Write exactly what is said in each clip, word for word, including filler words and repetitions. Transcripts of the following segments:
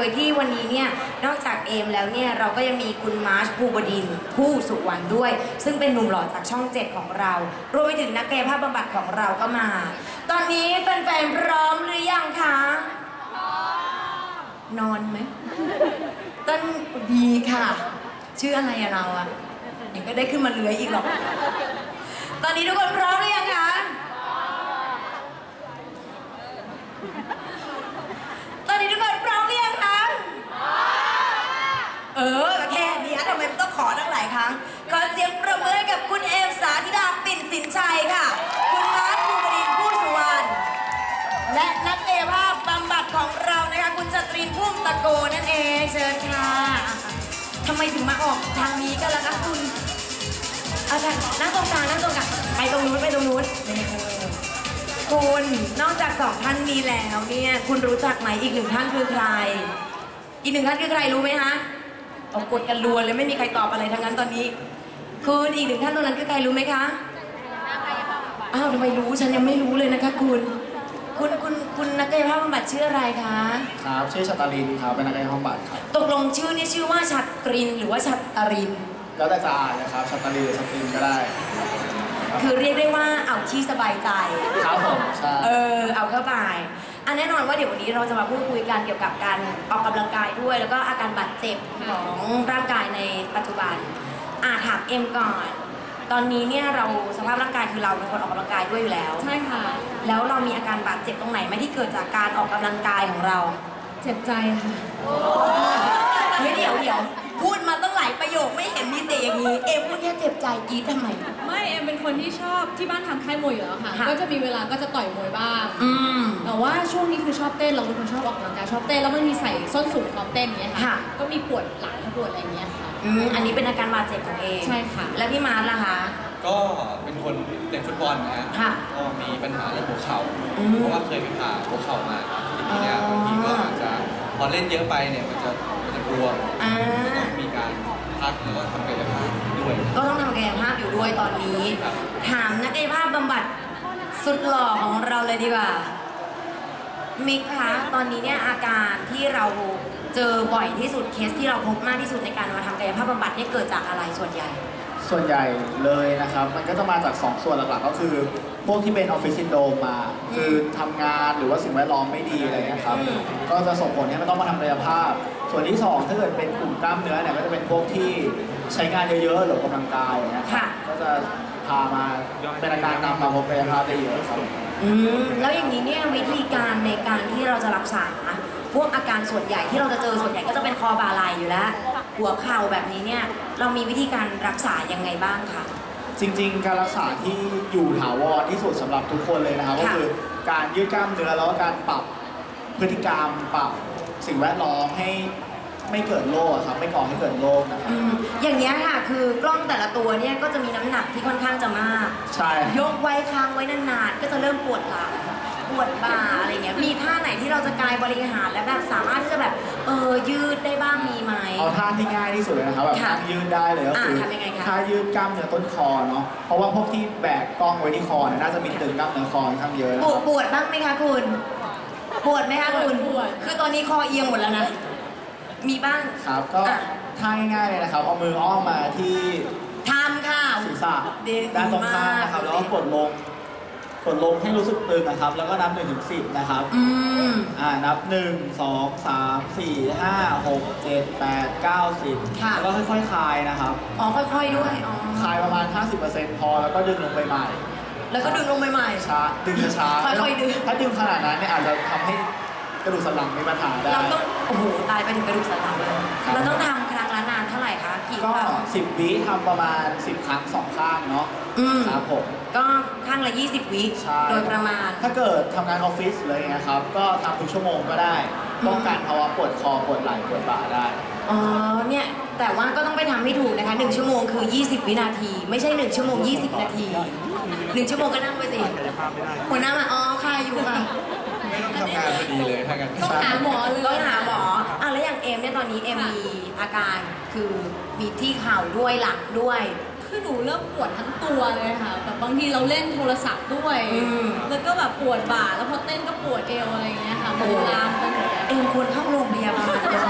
ยที่วันนี้เนี่ยนอกจากเอมแล้วเนี่ยเราก็ยังมีคุณมาร์ชภูบดินทร์ผู้สุวรรณด้วยซึ่งเป็นหนุ่มหล่อจากช่องเจ็ดของเรารวมไปถึงนักกายภาพบำบัดของเราก็มาตอนนี้แฟนๆพร้อมหรือยังคะนอนไหมต้นดีค่ะชื่ออะไรอะเราอะเดี๋ยวก็ได้ขึ้นมาเลื้อยอีกหรอกตอนนี้ทุกคนพร้อมหรือยังคะตอนนี้ทุกคนพร้อมหรือยังคะเออแค่นี้ทำไมต้องขอตั้งหลายครั้งขอเสียงประมือกับคุณเอมสาธิดาปิ่นสินชัยค่ะคุณมาร์คภูบดินทร์ผู้สุวรรณและนักกายภาพบำบัดของเรานะคะคุณจตรีพุ่มตะโกนั่นเองเชิญค่ะทำไมถึงมาออกทางนี้กันล่ะคะคุณอาจารย์นั่งตรงกลางนั่งตรงกลางไปตรงนู้นไปตรงนู้นคุณนอกจากสองท่านนี้แล้วเนี่ยคุณรู้จักไหมอีกหนึ่งท่านคือใครอีกหนึ่งท่านคือใครรู้ไหมคะเอากดกันรัวเลยไม่มีใครตอบอะไรทั้งนั้นตอนนี้คุณอีกหนึ่งท่านตรงนั้นคือใครรู้ไหมคะอ้าวทำไมรู้ฉันยังไม่รู้เลยนะคะคุณคุณคุณคุณนักกายภาพบำบัดชื่ออะไรคะครับชื่อชัตตรินครับเป็นนักกายภาพบำบัดครับตกลงชื่อนี่ชื่อว่าชัตตรินหรือว่าชัตตรินแล้วแต่จะอ่านนะครับชัตตรินหรือชัตตรินก็ได้คือเรียกได้ว่าเอาที่สบายใจครับผมใช่เออเอาเข้าไปอันแน่นอนว่าเดี๋ยววันนี้เราจะมาพูดคุยกันเกี่ยวกับการออกกำลังกายด้วยแล้วก็อาการบาดเจ็บของร่างกายในปัจจุบันอ่าถามเอ็มก่อนตอนนี้เนี่ยเราสภาพร่างกายคือเราเป็นคนออกกำลังกายด้วยอยู่แล้วใช่ค่ะแล้วเรามีอาการบาดเจ็บตรงไหนไหมที่เกิดจากการออกกำลังกายของเราเจ็บใจค่ะเฮ้ยเดี๋ยวเดี๋ยวพูดมาตั้งหลายประโยคไม่เห็นมีแต่อย่างนี้เอ็มพูดแค่เจ็บใจกรี๊ดทำไมไม่เอ็มเป็นคนที่ชอบที่บ้านทำค่ายมวยอยู่แล้วค่ะก็จะมีเวลาก็จะต่อยมวยบ้างแต่ว่าช่วงนี้คือชอบเต้นเราเป็นคนชอบออกกำลังกายชอบเต้นแล้วมันมีใส่ส้นสูงซ้อมเต้นเงี้ยค่ะก็มีปวดหลังปวดอะไรเงี้ยค่ะอันนี้เป็นอาการบาดเจ็บของเองใช่ค่ะแล้วพี่มาร์ทล่ะคะก็เป็นคนเล่นฟุตบอลนะฮะก็มีปัญหาเรื่องหัวเข่าเพราะว่าเคยไปผ่าหัวเข่ามาทีนี้บางทีก็อาจจะพอเล่นเยอะไปเนี่ยมันจะมันจะบวมต้องมีการพักแล้วก็ทำกายภาพด้วยก็ต้องทำกายภาพอยู่ด้วยตอนนี้ถามนักกายภาพบำบัดสุดหล่อของเราเลยดีกว่ามิกคะตอนนี้เนี่ยอาการที่เราเจอบ่อยที่สุดเคสที่เราพบมากที่สุดในการมาทำกายภาพบำบัดเนี่ยเกิดจากอะไรส่วนใหญ่ส่วนใหญ่เลยนะครับมันก็จะมาจากสองส่วนหลักๆก็คือพวกที่เป็นออฟฟิศซินโดรมมาคือทำงานหรือว่าสิ่งแวดล้อมไม่ดีอะไรนะครับก็จะส่งผลให้มันต้องมาทำกายภาพส่วนที่สองถ้าเกิดเป็นกลุ่มกล้ามเนื้อเนี่ยก็จะเป็นพวกที่ใช้งานเยอะๆหรือออกกำลังกายนะครับก็จะพามาเป็นอาการนำมาพบกายภาพได้เยอะครับอืมแล้วอย่างนี้เนี่ยวิธีการในการที่เราจะรักษาพวกอาการส่วนใหญ่ที่เราจะเจอส่วนใหญ่ก็จะเป็นคอบ่าไหล่อยู่แล้วหัวเข่าแบบนี้เนี่ยเรามีวิธีการรักษายังไงบ้างคะจริงๆการรักษาที่อยู่ถาวรที่สุดสำหรับทุกคนเลยนะครับก็คือการยืดกล้ามเนื้อแล้วก็การปรับพฤติกรรมปรับสิ่งแวดล้อมให้ไม่เกิดโรคครับไม่ก่อให้เกิดโรคนะครับอย่างนี้ค่ะคือกล้องแต่ละตัวเนี่ยก็จะมีน้ำหนักที่ค่อนข้างจะมากใช่ยกไว้ค้างไว้นานๆก็จะเริ่มปวดหลังปวดบ่าอะไรเงี้ยมีท่าไหนที่เราจะกายบริหารและแบบสามารถที่จะแบบเออยืดได้บ้างมีไหมเอาท่าที่ง่ายที่สุดเลยนะครับแบบท่ายืดได้เลยก็คือท่ายืดกล้ามเนื้อต้นคอเนาะเพราะว่าพวกที่แบกกล้องไว้ที่คอเนี่ยน่าจะมีตึงกล้ามเนื้อคอค่อนข้างเยอะปวดปวดบ้างไหมคะคุณปวดไหมคะคุณปวดคือตอนนี้คอเอียงหมดแล้วนะมีบ้างครับก็ท่าง่ายๆเลยนะครับเอามืออ้อมมาที่ทำค่ะศีรษะด้านตรงข้างนะครับแล้วก็กดลงกดลงให้รู้สึกตึงนะครับแล้วก็นับหนึ่งถึงสิบนะครับอืมอ่านับหนึ่งสองสามสี่ห้าหกเจ็ดแปดเก้าสิบแล้วก็ค่อยๆคลายนะครับอ๋อค่อยๆด้วยอ๋อคลายประมาณ ห้าสิบเปอร์เซ็นต์ พอแล้วก็ดึงลงไปใหม่แล้วก็ดึงลงไปใหม่ช้าดึงช้าค่อยๆดึงถ้าดึงขนาดนั้นเนี่ยอาจจะทำให้กระดูกสันหลังมีปัญหาได้เราต้องโอ้โหตายไปถึงกระดูกสันหลังเลยเราต้องทำครั้งละนานเท่าไหร่คะกี่ครั้งก็สิบวิทำประมาณสิบครั้งสองข้างเนาะครับผมก็ข้างละยี่สิบวิโดยประมาณถ้าเกิดทำงานออฟฟิศเลยนะครับก็ทำทุกชั่วโมงก็ได้ป้องกันภาวะปวดคอปวดไหล่ปวดบ่าได้อ๋อเนี่ยแต่ว่าก็ต้องไปทำให้ถูกนะคะหนึ่งชั่วโมงคือยี่สิบวินาทีไม่ใช่หนึ่งชั่วโมงยี่สิบนาทีหนึ่งชั่วโมงก็นั่งไปสิหัวหน้ามาอ๋อค่ะอยู่ค่ะไม่ต้องทำงานพอดีเลยถ้ากันต้องหาหมอเลยต้องหาหมออ่ะแล้วอย่างเอ็มเนี่ยตอนนี้เอ็มมีอาการคือมีที่เข่าด้วยหลังด้วยคือหนูเริ่มปวดทั้งตัวเลยค่ะแบบบางทีเราเล่นโทรศัพท์ด้วยแล้วก็แบบปวดบ่าแล้วพอเต้นก็ปวดเอวอะไรอย่างเงี้ยค่ะมันลามไปหมดเอ็มควรเข้าโรงพยาบาลเลย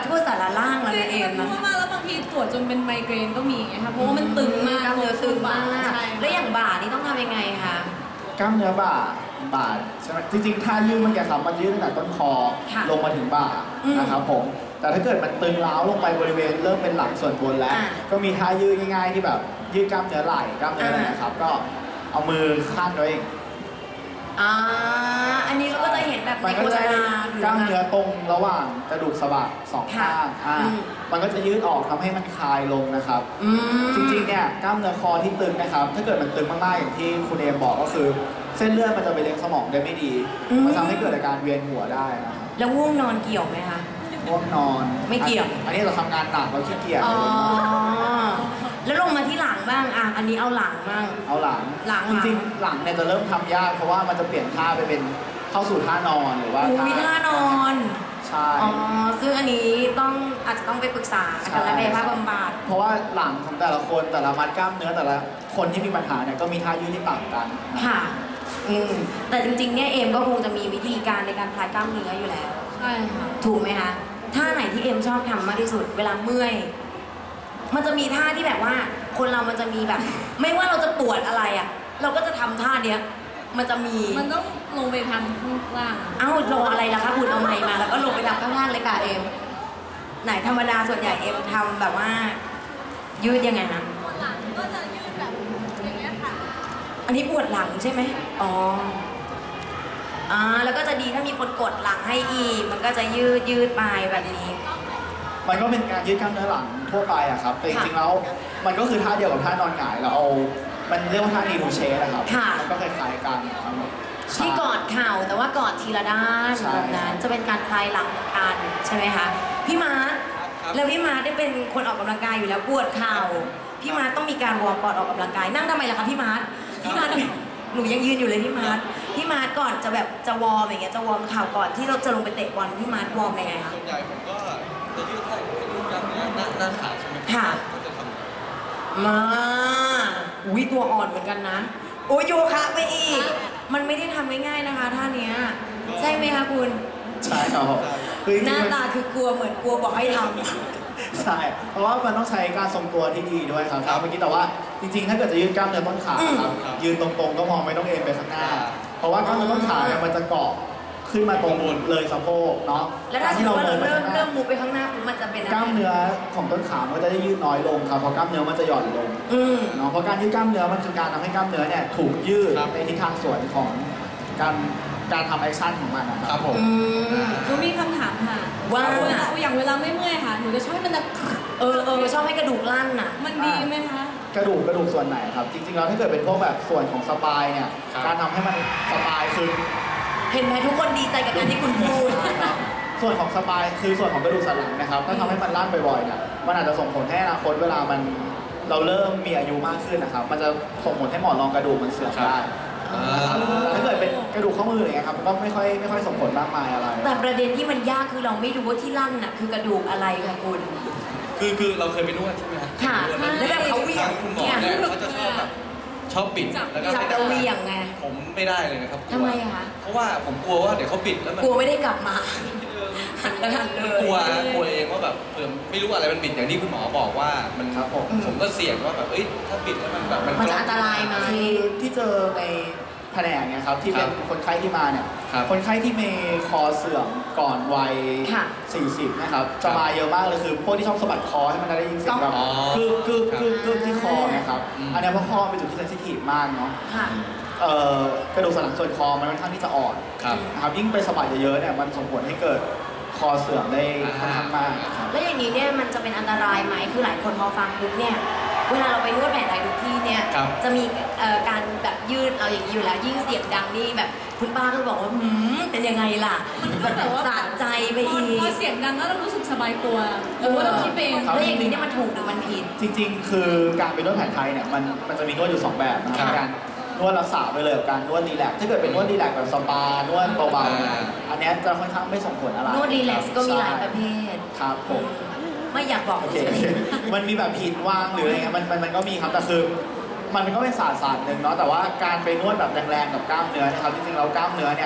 ทั่วสารล่างแล้วนะเอ็มนะนะมากแล้วบางทีปวดจนเป็นไมเกรนก็มีไงคะเพราะว่ามันตึงมากกล้ามเนื้อตึงมากใช่แล้วอย่างบ่านี่ต้องทำยังไงคะกล้ามเนื้อบ่าบ่าใช่ไหมจริงๆท่ายืดมันแกครับมันยืดตั้งแต่ต้นคอค่ะลงมาถึงบ่าอืมนะครับผมแต่ถ้าเกิดมันตึงร้าวลงไปบริเวณเริ่มเป็นหลังส่วนบนแล้วอ่าก็มีท่ายืดง่ายๆที่แบบยืดกล้ามเนื้อไหล่กล้ามเนื้ออะไรอ่านะครับ ก็เอามือขั้นไว้อ่าอันนี้เราก็จะเห็นแบบในมันก็โฆษจะณาอยู่กล้ามนะเนื้อตรงระหว่างกระดูกสะบักสองข้างค่ะอ่าอืมมันก็จะยืดออกทำให้มันคลายลงนะครับอืมจริงๆเนี่ยกล้ามเนื้อคอที่ตึงนะครับ ถ้าเกิดมันตึงมากๆอย่างที่คุณเอมบอกก็คือ เส้นเลือดมันจะไปเลี้ยงสมองได้ไม่ดีอืมมันทำให้เกิดอาการเวียนหัวได้นะครับแล้วง่วงนอนเกี่ยวไหมคะง่วงนอนไม่เกี่ยวอันนี้เราทำงานหนักเราขี้เกียจอ๋อ แล้วลงมาที่หลังบ้างอ่ะอันนี้เอาหลังบ้างเอาหลังหลังจริงๆหลังเนี่ยจะเริ่มทำยากเพราะว่ามันจะเปลี่ยนท่าไปเป็นเข้าสู่ท่านอนหรือว่าอุ้ยท่านอนใช่อ๋อ ซึ่งอันนี้ต้องอาจจะต้องไปปรึกษากันและกายภาพบำบัดเพราะว่าหลังของแต่ละคนแต่ละมัดกล้ามเนื้อแต่ละคนที่มีปัญหาเนี่ยก็มีท่ายืดที่ต่างกันค่ะ อืม แต่จริงๆ เนี่ยเอมก็คงจะมีวิธีการในการคลายกล้ามเนื้ออยู่แล้วใช่ค่ะถูกไหมคะ ท่าไหนที่เอมชอบทำมากที่สุด เวลาเมื่อย มันจะมีท่าที่แบบว่า คนเรามันจะมีแบบ ไม่ว่าเราจะปวดอะไรอ่ะ เราก็จะทำท่าเนี้ย มันจะมีมันต้องลงไปทำข้างล่างเอ้ารออะไรล่ะคะคุณเอาไม้มาแล้วก็ลงไปทำข้างล่างเลยค่ะเอม ไหนธรรมดาส่วนใหญ่เอมทำแบบว่า ยืดยังไงนะหลังก็จะยืดแบบอย่างเงี้ยค่ะอันนี้ปวดหลังใช่ไหมอ๋อ อ่า แล้วก็จะดีถ้ามีคนกดหลังให้อีก มันก็จะยืดยืดไปแบบนี้มันก็เป็นการยืดกล้ามเนื้อหลังทั่วไปอะครับแต่จค่ะริงๆแล้วมันก็คือท่าเดียวกับท่านอนหงายเราเอามันเรียกว่าท่านีทูเชสนะครับค่ะมันก็คล้ายๆกันครับผมที่กอดเข่าแต่ว่ากอดทีละด้านใช่แบบนั้นจะเป็นการคลายหลังกันใช่ไหมคะพี่มาร์คครับแล้วพี่มาร์คได้เป็นคนออกกำลังกายอยู่แล้วปวดเข่าพี่มาร์คต้องมีการวอร์มก่อนออกกำลังกายนั่งทำไมล่ะคะพี่มาร์คพี่มาร์คหนูยังยืนอยู่เลยพี่มาร์คพี่มาร์คก่อนจะแบบจะวอร์มอย่างเงี้ยจะวอร์มเข่าก่อนที่เราจะลงไปเตะบอลพี่มาร์ควอร์มยังไงคะส่วนใหญ่ผมก็จะยืดให้ยืดกล้ามเนื้อหน้าหน้าขาใช่ไหมค่ะก็จะทำมาอุ้ยตัวอ่อนเหมือนกันนะโอ้ยโยคะไปอีก มันไม่ได้ทำง่ายๆนะคะท่าเนี้ยใช่ไหมคะคุณใช่ครับผมคือจหริน้างๆมันตาคือกลัวเหมือนกลัวบอกให้ทใช่ เพราะว่ามันต้องใช้การทรงตัวที่ดีด้วยครับเมื่อกี้แต่ว่าจริงๆ ถ้าเกิดจะยืดกล้ามเนื้อต้นขาครับ ยืนตรงๆ ก็พอไม่ต้องเอ็นไปข้างหน้า เพราะว่ากล้ามเนื้อต้นขาเนี่ยมันจะเกาะขึ้นมาตรงเลยสะโพกเนาะำแล้วถ้าสมมติว่าเราเริ่มเริ่มมูฟไปข้างหน้าปุ๊บมันจะเป็นอะไรกล้ามเนื้อของต้นขามันก็จะได้ยืดน้อยลงครับ เพราะกล้ามเนื้อมันจะหย่อนลงอืมเนาะ เพราะการยืดกล้ามเนื้อมันคือการทำให้กล้ามเนื้อเนี่ยถูกยืดครับในทิศทางส่วนของการการทำแอคชั่นของมันนะคครัรับ บผมอืมหนูมีคำถามค่ะว่าเวลาอย่างเวลาไม่เมื่อยค่ะ หนูจะชอบให้มันจะเออเออชอบให้กระดูกลั่นน่ะมันดีไหมคะกระดูกกระดูกส่วนไหนครับ จริงๆแล้วถ้าเกิดเป็นพวกแบบส่วนของสปายเนี่ยครับการทำให้มันสปายคือเห็นไหมทุกคนดีใจกับการที่คุณพูดส่วนของสปายคือส่วนของกระดูกสันหลังนะครับถ้าทำให้มันลั่นบ่อยๆเนี่ยมันอาจจะส่งผลให้อนาคตเวลามันเราเริ่มมีอายุมากขึ้นนะครับ มันจะส่งผลให้หมอนรองกระดูกมันเสื่อมได้อ่าแต่ถ้าเกิดเป็นกระดูกข้อมืออย่างเงี้ยครับมันก็ไม่ค่อยไม่ค่อยส่งผลมากมายอะไรแต่ประเด็นที่มันยากคือเราไม่รู้ว่าที่ลั่นน่ะคือกระดูกอะไรค่ะคุณคือคือเราเคยไปนวดใช่ไหมฮะค่ะนวดแล้วแบบเขาเหวี่ยงทางคุณหมอเนี่ยเนี่ยเขาจะชอบแบบชอบปิดแล้วก็จับจะเหวี่ยงไงผมไม่ได้เลยนะครับทำไมอะคะเพราะว่าผมกลัวว่าเดี๋ยวเขาปิดแล้วมันกลัวไม่ได้กลับมาหันแล้วหันเลยกลัวฮะกลัวเองว่าแบบเผื่อไม่รู้อะไรมันปิดอย่างที่คุณหมอบอกว่ามันครับผมผมก็เสี่ยงว่าแบบเอ้ยถ้าปิดแล้วมันแบบมันมันจะอันตรายไหมคือที่เจอในแผนกเนี่ยครับที่เป็นคนไข้ที่มาเนี่ยครับคนไข้ที่มีคอเสื่อมก่อนวัยค่ะสี่สิบนะครับจะมาเยอะมากเลยคือพวกที่ชอบสะบัดคอให้มันได้ยินเสียงแบบอ๋อกึกกึกกึกกึกที่คอนะครับอืมอันเนี้ยเพราะคอเป็นจุดที่เซนซิทีฟมากเนาะค่ะเอ่อกระดูกสันหลังส่วนคอมันค่อนข้างที่จะอ่อนครับนะครับยิ่งไปสะบัดเยอะๆเนี่ยมันส่งผลให้เกิดคอเสื่อมได้ค่อนข้างมากครับแล้วอย่างนี้เนี่ยมันจะเป็นอันตรายไหมคือหลายคนพอฟังปุ๊บเนี่ย เวลาเราไปนวดแผนไทยทุกที่เนี่ยครับจะมีเอ่อการแบบยืดเอาอย่างนี้อยู่แล้ว ยิ่งเสียงดังนี่แบบคุณป้าก็บอกว่าหืมเป็นยังไงล่ะมันก็แบบว่าสะใจไปอีกพอเสียงดังแล้วเรารู้สึกสบายตัวหรือว่าเราคิดไปเองครับแล้วอย่างนี้เนี่ยมันถูกหรือมันผิดจริงๆ คือการไปนวดแผนไทยเนี่ยมันมันจะมีนวดอยู่สองแบบนะคครัรับบ การนวดรักษาไปเลยกับการนวดรีแลกซ์ถ้าเกิดเป็นนวดรีแลกซ์แบบสปานวดเบาๆเนี่ยอ่าอันเนี้ยจะค่อนข้างไม่ส่งผลอะไรนวดรีแลกซ์ก็มีหลายประเภทครับผมไม่อยากบอกโอเคโอเคมันมีแบบผิดวางหรืออะไรเงี้ยมันมันมันก็มีครับแต่คือมันก็เป็นศาสตร์ศาสตร์หนึ่งเนาะแต่ว่าการไปนวดแบบแรงๆกับกล้ามเนื้อนะครับจริงๆแล้วกล้ามเนื้อเนี่ย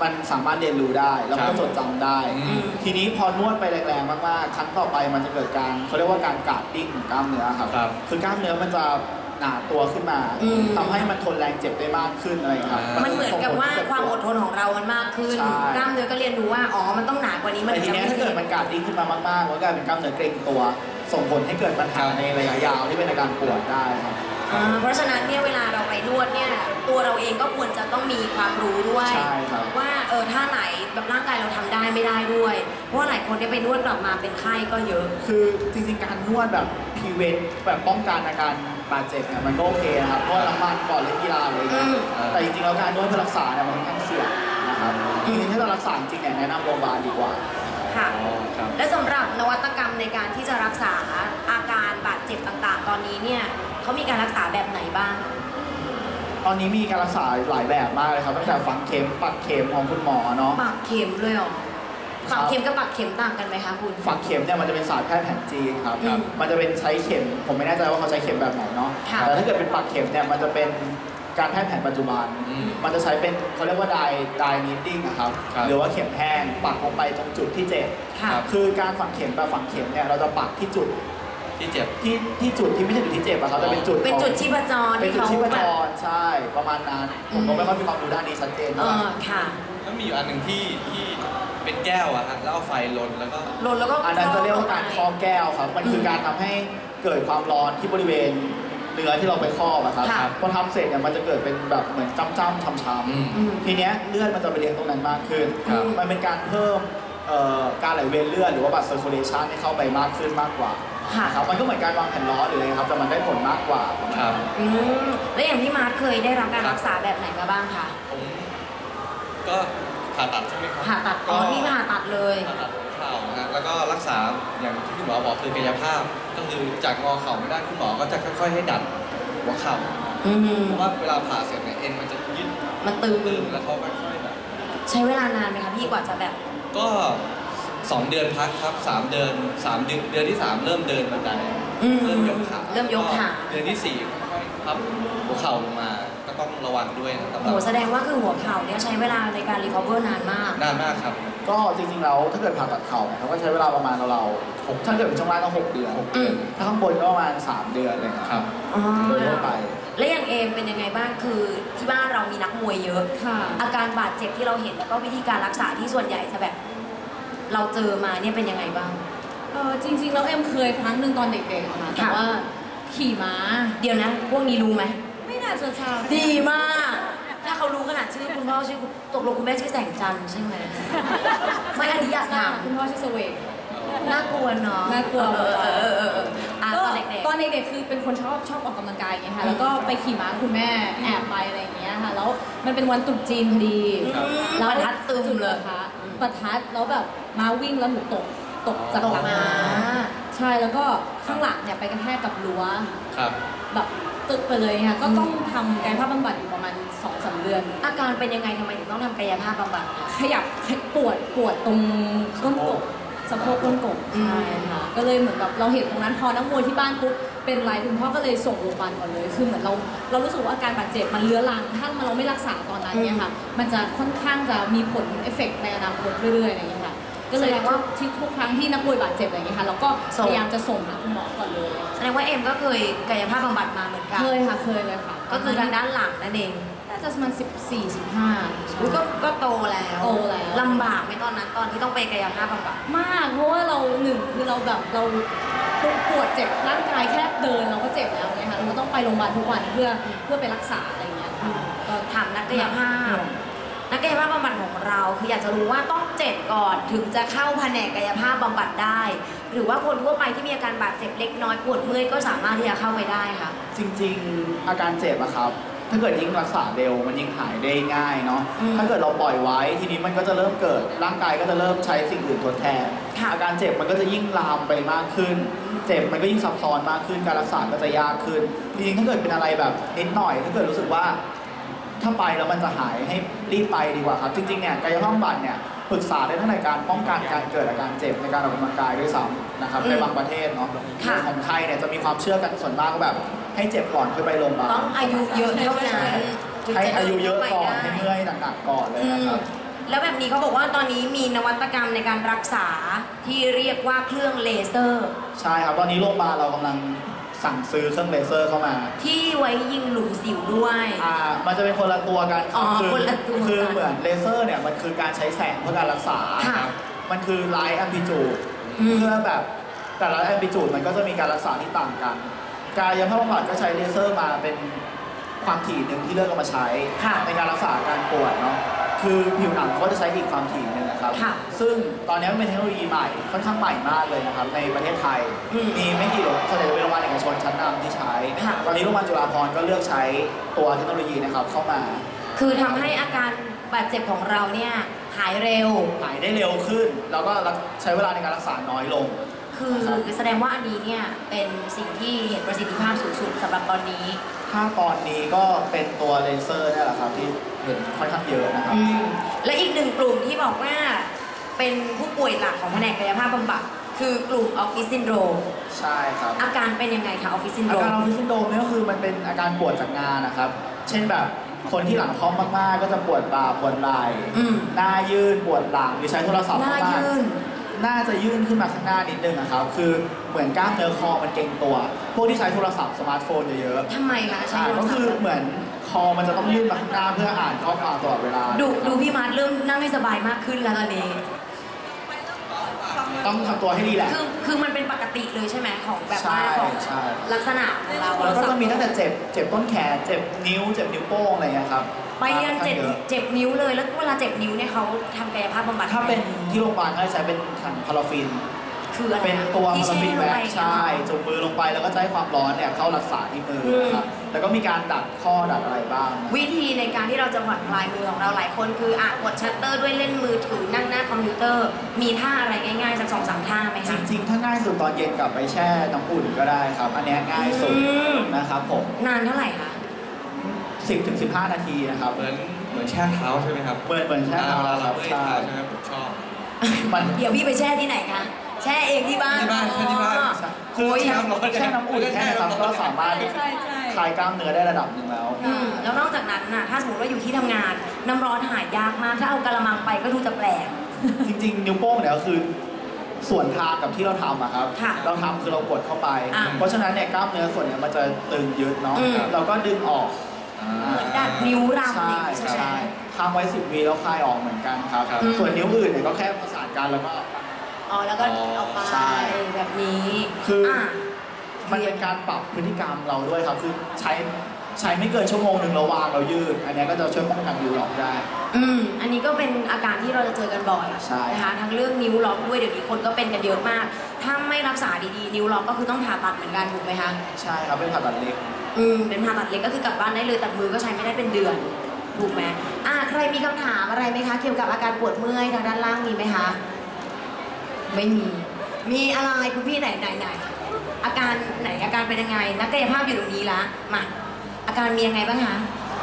มันสามารถเรียนรู้ได้แล้วก็จดจำได้ ทีนี้พอนวดไปแรงๆมากๆครั้งต่อไปมันจะเกิดการเขาเรียกว่าการกาดดิ้งของกล้ามเนื้อครับคือกล้ามเนื้อมันจะหนาตัวขึ้นมาทำให้มันทนแรงเจ็บได้มากขึ้นอะไรครับมันเหมือนกับว่าความอดทนของเรามันมากขึ้นกล้ามเนื้อก็เรียนรู้ว่าอ๋อมันต้องหนากว่านี้มันแต่ทีนี้ถ้าเกิดมันกาดดิ้งขึ้นมามากๆมันก็กลายเป็นกล้ามเนื้อเกร็งตัวส่งผลให้เกิดปัญหาในระยะยาวที่เป็นอาการปวดได้ครับเพราะฉะนั้นเนี่ยเวลาเราไปนวดเนี่ยตัวเราเองก็ควรจะต้องมีความรู้ด้วยว่าเออท่าไหนแบบร่างกายเราทำได้ไม่ได้ด้วยเพราะว่าหลายคนเนี่ยไปนวดกลับมาเป็นไข้ก็เยอะคือจริงๆการนวดแบบพรีเวนแบบป้องกันอาการบาดเจ็บเนี่ยมันก็โอเคนะครับเพราะน้ำมันก่อนเล่นกีฬาอะไรอย่างเงี้ยแต่จริงๆแล้วการนวดเพื่อรักษาเนี่ยมันค่อนข้างเสี่ยงนะครับจริงๆถ้าเรารักษาจริงๆเนี่ยแนะนำโรงพยาบาลดีกว่าค่ะและสำหรับนวัตกรรมในการที่จะรักษาอาการบาดเจ็บต่างๆตอนนี้เนี่ยเขามีการรักษาแบบไหนบ้างตอนนี้มีการรักษาหลายแบบมากเลยครับตั้งแต่ฝังเข็มปักเข็มของคุณหมอเนาะปักเข็มเลยเหรอฝังเข็มกับปักเข็มต่างกันไหมคะคุณฝังเข็มเนี่ยมันจะเป็นศาสตร์แพทย์แผนจีนครับมันจะเป็นใช้เข็มผมไม่แน่ใจว่าเขาใช้เข็มแบบไหนเนาะแต่ถ้าเกิดเป็นปักเข็มเนี่ยมันจะเป็นการแพทย์แผนปัจจุบันมันจะใช้เป็นเขาเรียกว่าไดไดนิตติ้งครับหรือว่าเข็มแห้งปักลงไปตรงจุดที่เจ็บคือการฝังเข็มแบบฝังเข็มเนี่ยเราจะปักที่จุดที่เจ็บที่ที่จุดที่ไม่ใช่จุดที่เจ็บอะครับแต่เป็นจุดเป็นจุดชีพจรเป็นจุดชีพจรใช่ประมาณนั้นผมก็ไม่ค่อยมีความรู้ด้านนี้ชัดเจนเท่าไหร่ค่ะแล้วมีอยู่อันหนึ่งที่ที่เป็นแก้วอะฮะแล้วเอาไฟลนแล้วก็ลนแล้วก็อันนั้นจะเรียกว่าการครอบแก้วครับมันคือการทำให้เกิดความร้อนที่บริเวณเนื้อที่เราไปครอบอะครับพอทำเสร็จเนี่ยมันจะเกิดเป็นแบบเหมือนจ้ำๆช้ำๆทีเนี้ยเลือดมันจะไปเลี้ยงตรงนั้นมากขึ้นมันเป็นการเพิ่มการไหลเวียนเลือดหรือว่าบัตรเซอร์คูลเลชันให้เข้าไปมากขึ้นมากกว่าครับมันก็เหมือนการวางแผ่นล้อหรืออะไรครับแต่มันได้ผลมากกว่าครับอืมแล้วอย่างพี่มาร์คเคยได้รับการรักษาแบบไหนมาบ้างคะผมก็ผ่าตัดใช่ไหมครับผ่าตัดอ๋อนี่ผ่าตัดเลยผ่าตัดเข่านะฮะแล้วก็รักษาอย่างที่คุณหมอบอกคือกายภาพก็คือจากงอเข่าไม่ได้คุณหมอก็จะค่อยๆให้ดัดหัวเข่าเพราะว่าเวลาผ่าเสร็จเนี่ยเอ็นมันจะยืดมันตึงแล้วเขาค่อยๆแบบใช้เวลานานไหมคะพี่กว่าจะแบบก็สองเดือนพักครับสามเดือนสามเดือนเดือนที่สามเริ่มเดินบันไดเริ่มยกขาเริ่มยกขาเดือนที่สี่ค่อยๆพับหัวเข่าลงมาก็ต้องระวังด้วยนะครับโหแสดงว่าคือหัวเข่าเนี่ยใช้เวลาในการรีคอเวอร์นานมากนานมากครับก็จริงๆแล้วถ้าเกิดผ่าตัดเข่าเนี่ยเขาก็ใช้เวลาประมาณเราๆถ้าเกิดเป็นช่วงล่างก็หกเดือนถ้าข้างบนก็ประมาณสามเดือนเลยครับโดยทั่วไปและอย่างเอมเป็นยังไงบ้างคือที่บ้านเรามีนักมวยเยอะอาการบาดเจ็บที่เราเห็นแล้วก็วิธีการรักษาที่ส่วนใหญ่จะแบบเราเจอมาเนี่ยเป็นยังไงบ้างเออจริงๆแล้วเอ็มเคยครั้งหนึ่งตอนเด็กๆค่ะแต่ว่าขี่ม้าเดี๋ยวนะพวกนี้รู้ไหมไม่น่าจะทราบดีมากถ้าเขารู้ขนาดชื่อคุณพ่อชื่อตกลงคุณแม่ชื่อแสงจันทร์ใช่ไหมไม่อันนี้อยากถามคุณพ่อชื่อเสวกน่ากลัวเนาะน่ากลัวตอนเด็กๆตอนเด็กๆคือเป็นคนชอบชอบออกกำลังกายไงค่ะแล้วก็ไปขี่ม้าคุณแม่แอบไปอะไรอย่างเงี้ยค่ะแล้วมันเป็นวันตรุษจีนพอดีแล้วประทัดตึมเลยค่ะประทัดแล้วแบบม้าวิ่งแล้วหนูตกตกจากหลังม้าใช่แล้วก็ข้างหลังเนี่ยไปกระแทกกับรั้วแบบตึกไปเลยค่ะก็ต้องทำกายภาพบำบัดอยู่ประมาณสองสามเดือนอาการเป็นยังไงทำไมถึงต้องทำกายภาพบำบัดขยับปวดปวดตรงก้นกบสะโพกก้นกบใช่ค่ะก็เลยเหมือนแบบเราเห็นตรงนั้นพอนักมวยที่บ้านปุ๊บเป็นไรคุณพ่อก็เลยส่งโรงพยาบาลก่อนเลยคือเหมือนเราเรารู้สึกว่าอาการบาดเจ็บมันเลื้อรังถ้าเราไม่รักษาตอนนั้นเนี่ยค่ะมันจะค่อนข้างจะมีผลเอฟเฟกต์ในอนาคตเรื่อยๆอะไรอย่างเงี้ยค่ะก็เลยว่าที่ทุกครั้งที่นักมวยบาดเจ็บอะไรอย่างเงี้ยค่ะเราก็พยายามจะส่งหาคุณหมอก่อนเลยแสดงว่าเอ็มก็เคยกายภาพบำบัดมาเหมือนกันเคยค่ะเคยเลยค่ะก็คือทางด้านหลังนั่นเองน่าจะประมาณสิบสี่สิบห้าก็ก็โตแล้วโตแล้วลำบากไหมตอนนั้นตอนที่ต้องไปกายภาพบำบัดมากเพราะว่าเราหนึ่งคือเราแบบเราปวดเจ็บร่างกายแค่เดินเราก็เจ็บแล้วไงคะเราต้องไปโรงพยาบาลทุกวันเพื่อเพื่อไปรักษาอะไรอย่างเงี้ยค่ะก็ถามนักกายภาพนักกายภาพบำบัดของเราคืออยากจะรู้ว่าต้องเจ็บก่อนถึงจะเข้าแผนกกายภาพบำบัดได้หรือว่าคนทั่วไปที่มีอาการบาดเจ็บเล็กน้อยปวดเมื่อยก็สามารถที่จะเข้าไปได้ค่ะจริงๆอาการเจ็บอะครับถ้าเกิดยิ่งรักษาเร็วมันยิ่งหายได้ง่ายเนาะถ้าเกิดเราปล่อยไว้ทีนี้มันก็จะเริ่มเกิดร่างกายก็จะเริ่มใช้สิ่งอื่นทดแทนอาการเจ็บมันก็จะยิ่งลามไปมากขึ้นเจ็บมันก็ยิ่งซับซ้อนมากขึ้นการรักษาก็จะยากขึ้นจริงๆถ้าเกิดเป็นอะไรแบบนิดหน่อยถ้าเกิดรู้สึกว่าถ้าไปแล้วมันจะหายให้รีบไปดีกว่าครับจริงๆเนี่ยกายภาพบำบัดเนี่ยปรึกษาได้ทั้งในการป้องกันการเกิดอาการเจ็บในการออกกำลังกายด้วยซ้ำนะครับในบางประเทศเนาะของไทยเนี่ยจะมีความเชื่อกันส่วนมากแบบให้เจ็บก่อนค่อยไปโรงพยาบาลต้องอายุเยอะเท่านั้นให้อายุเยอะก่อนให้เมื่อยหนักๆก่อนเลยนะครับแล้วแบบนี้เขาบอกว่าตอนนี้มีนวัตกรรมในการรักษาที่เรียกว่าเครื่องเลเซอร์ใช่ครับตอนนี้โรงพยาบาลเรากำลังสั่งซื้อเครื่องเลเซอร์เข้ามาที่ไว้ยิงหลุมสิวด้วยอ่ามันจะเป็นคนละตัวกันอ๋อคืคนละตัวคือเหมือนเลเซอร์เนี่ยมันคือการใช้แสงเพื่อการรักษาค่ะมันคือไลท์แอมพลิจูดอืมเพื่อแบบแต่ละแอมพลิจูดมันก็จะมีการรักษาที่ต่างกันกายภาพบำบัดก็ใช้เลเซอร์มาเป็นความถี่หนึ่งที่เลือกเอามาใช้ค่ะในการรักษาอาการปวดเนาะคือผิวหนังเขาก็จะใช้อีกความถี่หนึ่งนะครับค่ะซึ่งตอนนี้มันเป็นเทคโนโลยีใหม่ค่อนข้างใหม่มากเลยนะครับในประเทศไทยอืมมีไม่กี่โรงส่วนใหญ่จะเป็นโรงพยาบาลเอกชนชั้นนำที่ใช้ค่ะตอนนี้โรงพยาบาลจุฬาภรณ์ก็เลือกใช้ตัวเทคโนโลยีนะครับเข้ามาคือทำให้อาการบาดเจ็บของเราเนี่ยหายเร็วหายได้เร็วขึ้น แล้วก็ใช้เวลาในการรักษาน้อยลงคือแสดงว่าอันนี้เนี่ยเป็นสิ่งที่เห็นประสิทธิภาพสูงสุดสำหรับตอนนี้ถ้าตอนนี้ก็เป็นตัวเลเซอร์นี่แหละครับที่เห็นค่อนข้างเยอะนะครับอืมและอีกหนึ่งกลุ่มที่บอกว่าเป็นผู้ป่วยหลักของแผนกกายภาพบำบัดคือกลุ่มออฟฟิศซินโดรมใช่ครับอาการเป็นยังไงคะออฟฟิศซินโดอารมการออฟฟิศซินโดรมเนี่ยก็คือมันเป็นอาการปวดจากงานนะครับ เช่นแบบคนที่หลังคอมมากๆ ก็จะปวดบ่าปวดไหล่อืมหน้ายื่นปวดหลังหรือใช้โทรศัพท์หน้ามากยื่นๆน่าจะยื่นขึ้นมาข้างหน้านิดนึงนะครับ คือเหมือนกล้ามเนื้อคอมันเกร็งตัว พวกที่ใช้โทรศัพท์สมาร์ทโฟนเยอะๆทำไมคะใช้อ่าโทรก็ศัพคือท์เหมือนคอมันจะต้องยื่นมาข้างหน้าเพื่ออ่านข้อความตลอดเวลาดูดูพี่มาร์ทเริ่มนั่งให้สบายมากขึ้นแล้วตอนนี้ต้องทำตัวให้ดีแหละคือคือมันเป็นปกติเลยใช่ไหมของแบบว่าใช่ของใช่ลักษณะของเราแล้วก็จะมีตั้งแต่เจ็บ เจ็บต้นแขน เจ็บนิ้ว เจ็บนิ้วโป้งอะไรอย่างเงี้ยครับไปเรียนเจ็บค่อนข้างยอะเจ็บนิ้วเลย แล้วเวลาเจ็บนิ้วเนี่ยเขาทำกายภาพบำบัดถ้าเป็นที่โรงพยาบาลก็จะใช้เป็นถังพาราฟินคืออะไรเป็นตัวที่พาราฟินแช่ลงแว็ไปกซ์ใช่จุ่มมือลงไปแล้วก็จะให้ความร้อนเนี่ยเข้ารักษาที่มือนะครับ แล้วก็มีการดัดข้อดัดอะไรบ้างนะวิธีในการที่เราจะผ่อนคลายมือของเราหลายคนคืออ่ะกดชัตเตอร์ด้วยเล่นมือถือนั่งหน้าคอมพิวเตอร์ มีท่าอะไรง่ายๆสักสองสามท่าไหมจคะริงๆ ถ้าง่ายสุดตอนเย็นกลับไปแช่น้ำอุ่นก็ได้ครับ อันเนี้ยง่ายสุดอืมนะครับผมนานเท่าไหร่คะสิบถึงสิบห้านาทีนะครับเหมือนเหมือนแช่เท้าใช่ไหมครับเหมือนเหมือนแช่เท้าเวลาคเรารับเมื่อยใช่เท้าใช่ไหมผมชอบมันเดี๋ยวพี่ไปแช่ที่ไหนคะ แช่เองที่บ้านที่บ้านแช่ที่บ้านอ๋อคือโอ้ยแช่น้ำร้อนแช่น้ำอุ่นแค่นี้ครับก็สามารถใช่ใช่คลายกล้ามเนื้อได้ระดับหนึ่งแล้วอืมแล้วนอกจากนั้นน่ะถ้าสมมติว่าอยู่ที่ทำงาน น้ำร้อนหายยากมาก ถ้าเอากระมังไปก็ดูจะแปลกจริงๆ นิ้วโป้งเนี่ยก็คือส่วนทางกับที่เราทำอะครับค่ะเราทำคือเรากดเข้าไปอ่ะเพราะฉะนั้นเนี่ยกล้ามเนื้อส่วนเนี้ยมันจะตึงยึดเนาะอืมเราก็ดึงออกเหมือนดัดนิ้วรำใช่นี่ใช่ไหมใช่ค้างไว้สิบวิแล้วคลายออกเหมือนกันครับครับส่วนนิ้วอื่นเนี่ยก็แค่ประสานกันแล้วก็อ๋อแล้วก็อ๋อเอาไปใช่แบบนี้คืออ่ะมันเป็นการปรับพฤติกรรมเราด้วยครับ คือใช้ใช้ไม่เกินชั่วโมงหนึ่งเราวางเรายืด อันเนี้ยก็จะช่วยป้องกันนิ้วล็อกได้อืมอันนี้ก็เป็นอาการที่เราจะเจอกันบ่อยใช่นะคะทั้งเรื่องนิ้วล็อกด้วยเดี๋ยวนี้คนก็เป็นกันเยอะมาก ถ้าไม่รักษาดีๆ นิ้วล็อกก็คือต้องผ่าตัดเหมือนกันถูกไหมคะใช่ครับเป็นผ่าตัดเล็กอืมเป็นผ่าตัดเล็กก็คือกลับบ้านได้เลยแต่มือก็ใช้ไม่ได้เป็นเดือนถูกไหมอ่ะใครมีคำถามอะไรไหมคะ เกี่ยวกับอาการปวดเมื่อยทางด้านล่างมีไหมคะไม่มี มีอะไรคุณพี่ไหนไหนไหนอาการไหนอาการเป็นยังไงนักกายภาพอยู่ตรงนี้ละมาอาการมียังไงบ้างคะ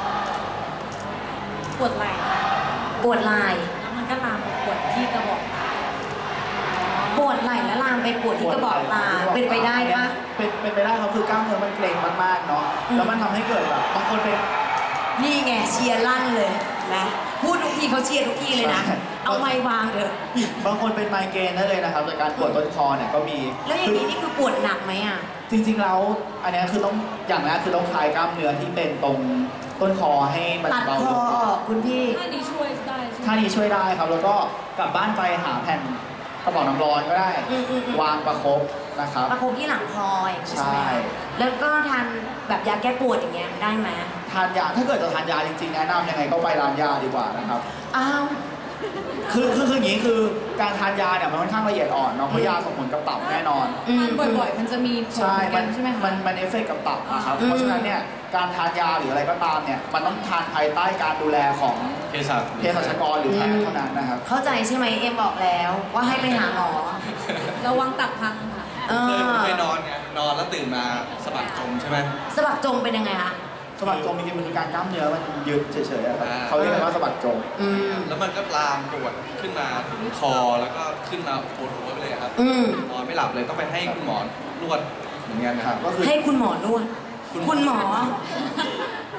ปวดไหล่ค่ะปวดไหล่แล้วมันก็ลามไปปวดที่กระบอกตาปวดไหล่และลามไปปวดที่กระบอกตาเป็นไปได้ปะเป็นเป็นไปได้ครับคือกล้ามเนื้อมันเกร็งมากๆเนาะอืมแล้วมันทำให้เกิดแบบบางคนเป็นนี่ไงเชียร์ลั่นเลยนะพูดทุกทีเขาเชียร์ทุกทีเลยนะใช่เอาไม้วางเถอะบางคนเป็นไมเกรนได้เลยนะครับจากการปวดต้นคอเนี่ยก็มีแล้วอย่างนี้นี่คือปวดหนักไหมอ่ะจริงๆแล้วอันเนี้ยคือต้องอย่างแรกคือต้องคลายกล้ามเนื้อที่เป็นตรงต้นคอให้มันตัดเบาคลอง ออกคุณพี่ถ้านี้ช่วยได้ใช่ไหมท่านี้ช่วยได้ครับ แล้วก็กลับบ้านไปหาแผ่นกระบอกน้ำร้อนก็ได้อืมอืมอืมวางประคบนะครับประคบที่หลังคออย่างนี้ใช่ไหมใช่แล้วก็ทานแบบยาแก้ปวดอย่างเงี้ยได้ไหมทานยาถ้าเกิดจะทานยาจริงๆแนะนำยังไงก็ไปร้านยาดีกว่านะครับอ้าวคือคือคืออย่างนี้คือการทานยาเนี่ยมันค่อนข้างละเอียดอ่อนเนาะเพราะยาส่งผลกับตับแน่นอนอืมทานบ่อยๆ มันจะมีผลใช่เหมือนมักัน นใช่ไหมคะมันมันเอฟเฟกต์กับตับนะครับอืมเพราะฉะนั้นเนี่ยการทานยาหรืออะไรก็ตามเนี่ยมันต้องทานภายใต้การดูแลของเภสัชเภสัชกรหรือแพทย์เท่านั้นนะครับเข้าใจใช่ไหมเอ็มบอกแล้วว่าให้ไปหาหมอระวังตับพังค่ะเอเคยอเคยนอนไงนอนแล้วตื่นมาสะบักจมใช่ไหมสะบักจงเป็นยังไงคะสะบักจมจริงๆมันคือการกล้ามเนื้อมันยึดเฉยๆอะครับอ่าเขาเรียกกันว่าสะบักจมอืมแล้วมันก็ลามปวดขึ้นมาถึงคอแล้วก็ขึ้นมาปวดหัวไปเลยครับอืมนอนไม่หลับเลยต้องไปให้คุณหมอนวดเหมือนกันนะคครัรับบ ก็คือให้คุณหมอนวดคุณคุณหมอ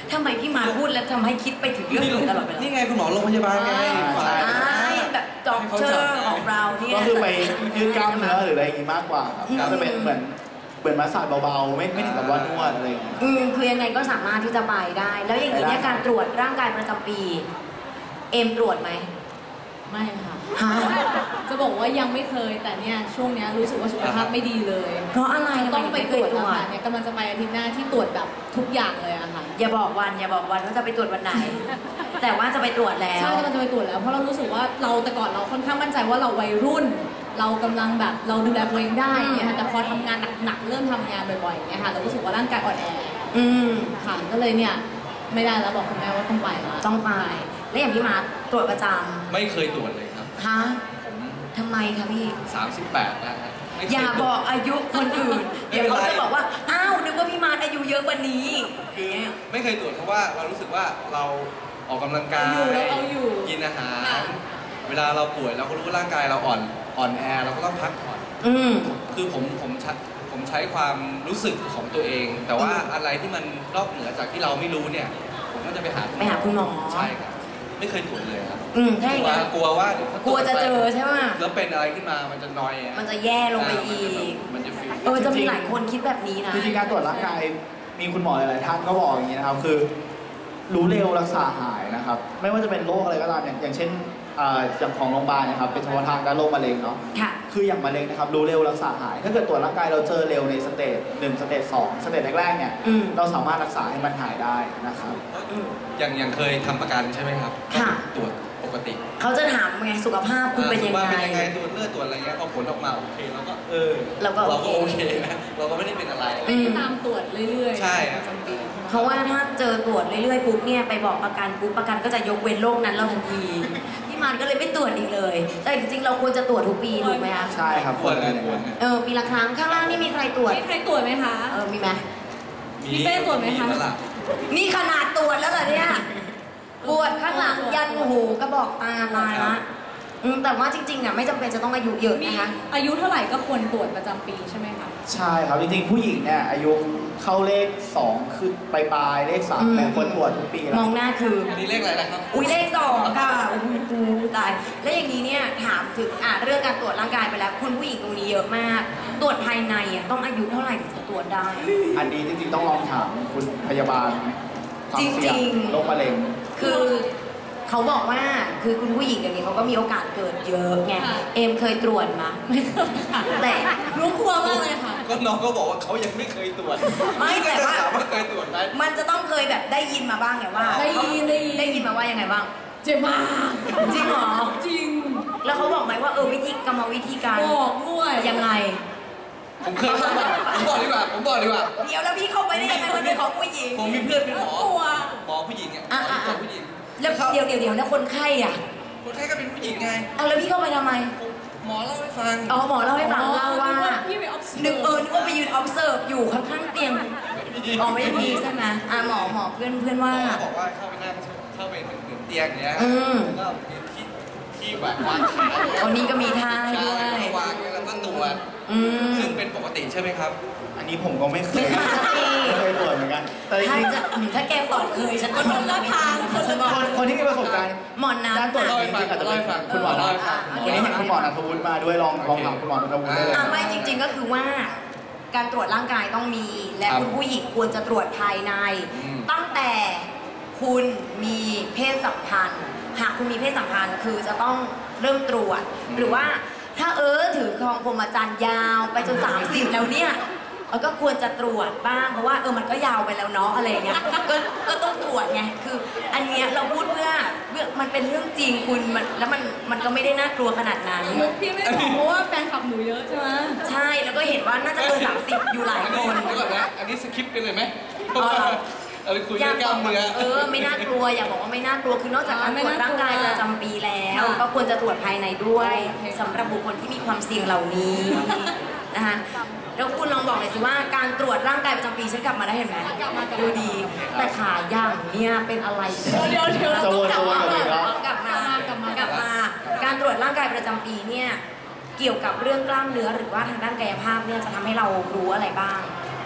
ทำไมพี่มาพูดแล้วทำให้คิดไปถึงเรื่องอื่นตลอดเวลานี่ไงคุณหมอโรงพยาบาลไงใช่ใช่แบบด็อกเตอร์ของเราเนี่ยก็คือไปยืดกล้ามเนื้อหรืออะไรอย่างงี้มากกว่าครับก็จะเป็นเหมือนเหมือนมาสซาจเบาๆไม่ไม่ถึงกับว่านวดอะไรอย่างเงี้ยอืมคือยังไงก็สามารถที่จะไปได้ แล้วอย่างนี้เนี่ยการตรวจร่างกายประจำปี เอ็มตรวจไหมไม่ค่ะฮะจะบอกว่ายังไม่เคยแต่เนี่ยช่วงเนี้ยรู้สึกว่าสุขภาพไม่ดีเลยเพราะอะไรต้องไปตรวจตรแล้ววจค่ะเนี่ยกำลังจะไปอาทิตย์หน้าที่ตรวจแบบทุกอย่างเลยอะค่ะอย่าบอกวันอย่าบอกวันว่าจะไปตรวจวันไหน แต่ว่าจะไปตรวจแล้วใช่กำลังจะไปตรวจแล้วเพราะเรารู้สึกว่าเราแต่ก่อนเราค่อนข้างมั่นใจว่าเราวัยรุ่น เรากำลังแบบเราดูแลตัวเองได้เนี่ยค่ะแต่พอทำงานหนักๆเริ่มทำงานบ่อยๆเนี่ยค่ะเรารู้สึกว่าร่างกายอ่อนแออืมค่ะก็เลยเนี่ยไม่ได้แล้วบอกคุณแม่ว่าต้องไปละต้องไป แล้วอย่างพี่มาตรวจประจไม่เคยตรวจเลยครับำฮะผมทำไมคะพี่สามสิบแปดนะฮะไม่เคอย่าตรวจบอกอายุคนอื่นไม่เดี๋ยวเป็นไรเขาจะบอกว่า อ้าว นึกว่าพี่มาอายุเยอะกว่านี้อย่างเงี้ยไม่เคยตรวจเพราะว่าเรารู้สึกว่าเราออกกำลังกายอยู่แล้วเอาอยู่กินอาหารค่ะเวลาเราป่วยเราก็รู้ว่าร่างกายเราอ่อนอ่อนแอเราก็ต้องพักผ่อนอืมคือผมผมใช้ผมใช้ความรู้สึกของตัวเอง แต่ว่าอะไรที่มันนอกเหนือจากที่เราไม่รู้เนี่ยผมก็จะไปหาไปหาคุณหมอใช่ครับไม่เคยตรวจเลยครับอืมถ้าอย่างกลัวนั้นกลัวว่าเดี๋ยวถ้าตรกลัวจจะเจอไปใช่ไหมแล้วเป็นอะไรขึ้นมามันจะนอยอะมันจะแย่ลงไปอีกมันจะฟีลเออ จะมีหลายคนคิดแบบนี้นะจริงๆการตรวจร่างกายมีคุณหมอหลายๆท่านก็บอกอย่างนี้นะครับคือรู้เร็วรักษาหายนะครับไม่ว่าจะเป็นโรคอะไรก็ตามอย่างอย่างเช่นอ่าอย่างของโรงพยาบาลนะครับเป็นเฉพาะทางการโรคมะเร็งเนาะค่ะคืออย่างมะเร็งนะครับรู้เร็วรักษาหาย ถ้าเกิดตรวจร่างกายเราเจอเร็วในสเตจหนึ่งสเตจสองสเตจแรกๆเนี่ยอืมเราสามารถรักษาให้มันหายได้นะครับอย่างอย่างเคยทำประกันใช่ไหมครับค่ะตรวจปกติเขาจะถามไงสุขภาพคุณเป็นยังว่าไงเป็นยังไงตรวจเลือดตรวจอะไรเงี้ยพอผลออกมาโอเคเราก็เออเราก็เราก็โอโอเคเคนะเราก็ไม่ได้เป็นอะไรไม่ได้ตามตรวจเรื่อยๆใช่ประจำปีเพราะว่าถ้าเจอตรวจเรื่อยๆปุ๊บเนี่ยไปบอกประกันปุ๊บประกันก็จะยกเว้นโรคนั้นเราทันที พี่มานก็เลยไม่ตรวจอีกเลย แต่จริงๆเราควรจะตรวจทุกปีถูกไหมคะใช่ครับควรเลยควรเออปีละครั้งข้างล่างนี่มีใครตรวจมีใครตรวจไหมคะเออมีไหมพี่เป้ตรวจไหมคะแล้วล่นี่ขนาดตรวจแล้วเหรอเนี่ยตรวจข้างหลังยันหูกระบอกตาลายละอืมแต่ว่าจริงๆอ่ะไม่จำเป็นจะต้องอายุเยอะมีนะคะอายุเท่าไหร่ก็ควรตรวจประจำปีใช่ไหมคะใช่ครับจริงๆผู้หญิงเนี่ยอายุเข้าเลขสองขึ้นปลายๆเลขสามแต่ควรตรวจทุกปีมแล้อวงหน้าคืออันนี้เลขอะไรนะครับอุ้ยเลขสองค่ะอุ้ยกูตาย แล้วอย่างนี้เนี่ยถามถึงอ่ะเรื่องการตรวจร่างกายไปแล้ว คุณผู้หญิงตรงนี้เยอะมาก ตรวจภายในอ่ะต้องอายุเท่าไหร่ถึงจะตรวจได้อันนี้จริงๆต้องลองถามคุณพยาบาลความเสี่ยจริงงๆโรคมะเร็งคือเขาบอกว่าคือคุณผู้หญิงเดี๋ยวนี้เขาก็มีโอกาสเกิดเยอะไงค่ะเอมเคยตรวจมาไม่เคยค่ะแต่รู้กลัวมากเลยค่ะก็น้องก็บอกว่าเขายังไม่เคยตรวจไม่แต่ว่าถามว่าเคยตรวจไหมมันจะต้องเคยแบบได้ยินมาบ้างไงว่าได้ยินได้ยินได้ยินมาว่ายังไงบ้างเจ็บมากจริงเหรอจริงแล้วเขาบอกไหมว่าเออวิธีกรรมวิธีการบอกด้วยยังไงผมเคยเข้ามาผมบอกดีกว่า ผมบอกดีกว่าเดี๋ยวแล้วพี่เข้าไปได้ยังไงมันเป็นของผู้หญิงผมมีเพื่อนเป็นหมอกลัวหมอผู้หญิงอ่ะอ่ะอ่ะหมอผู้หญิงแล้วเดี๋ยวเดี๋ยวเดี๋ยวแล้วคนไข้อ่ะคนไข้ก็เป็นผู้หญิงไงอ่ะแล้วพี่เข้าไปทำไมหมอเล่าให้ฟังอ๋อหมอเล่าให้ฟังเล่าว่าพี่ไปออฟซินึกเออนึกว่าไปยืน observe อยู่ข้างๆเตียงอ๋อไม่มีใช่ไหมอ่ะหมอหมอเพื่อนเพื่อนหมว่าอบอกว่าเข้าไปนั่งเข้าไปถึงเตียงเนี้ยอืมแล้วก็มีที่ที่แบบวางขาวันนี้ก็มีท่าให้ด้วยวางแล้วก็ตรวจอืมซึ่งเป็นปกติใช่ไหมครับอันนี้ผมก็ไม่เคยไม่เคยไม่เคยตรวจเหมือนกัน แต่จถ้าริงจะอืมถ้าแกตอบเคยฉันก็โดนละทางคนละๆคนคนที่มีประสบการณ์หมอนน้ำการตรวจอ่ะจริงๆอาจจะเป็นคุณหมอเล่าให้ฟังวันนี้เห็นคุณหมอนัทวุฒิมาด้วยลองลองถามคุณหมอนัทวุฒิได้เลยอ่ะไม่จริง ๆก็คือว่า การตรวจร่างกายต้องมี และครับคุณผู้หญิงควรจะตรวจภายในอืมตั้งแต่คุณมีเพศสัมพันธ์ หากคุณมีเพศสัมพันธ์คือจะต้องเริ่มตรวจ หรือว่าถ้าเออถือครองพรหมจรรย์ยาวไปจนสามสิบแล้วเนี่ยเออก็ควรจะตรวจบ้างเพราะว่าเออมันก็ยาวไปแล้วเนาะอะไรอย่างเงี้ยก็ก็ต้องตรวจไงคืออันเนี้ยเราพูดเพื่อเพื่อมันเป็นเรื่องจริงคุณมันแล้วมันมันก็ไม่ได้น่ากลัวขนาดนั้นพี่ไม่บอกเพราะว่าแฟนคลับหนูเยอะใช่ไหมใช่แล้วก็เห็นว่าน่าจะเกินสามสิบอยู่หลายอันคนี้นเดี๋ยวก่อนนะ อันนี้สคริปต์ไปเลยไหมอ๋อเหรอเราคุยอเรื่ยาอก งกบล้าอมกเนื้อเออไม่น่ากลัวอยากบอกว่าไม่น่ากลัวคือนอกจากการตรวจร่างกายประจำปีแล้ว ก็ควรจะตรวจภายในด้วยสำหรับบุคคลที่มีความเสี่ยงเหล่านี้นะคะแล้วคุณลองบอกหน่อยสิว่าการตรวจร่างกายประจำปีฉันกลับมาได้เห็นไหมดูดี แต่ขาย่างเนี่ยเป็นอะไรเดี๋ยวเดี๋ยวจะวนจะวนกลับมาอีกแล้วกลับมากลับมากลับมา การตรวจร่างกายประจำปีเนี่ยเกี่ยวกับเรื่องกล้ามเนื้อหรือว่าทางด้านกายภาพเนี่ยจะทำให้เรารู้อะไรบ้าง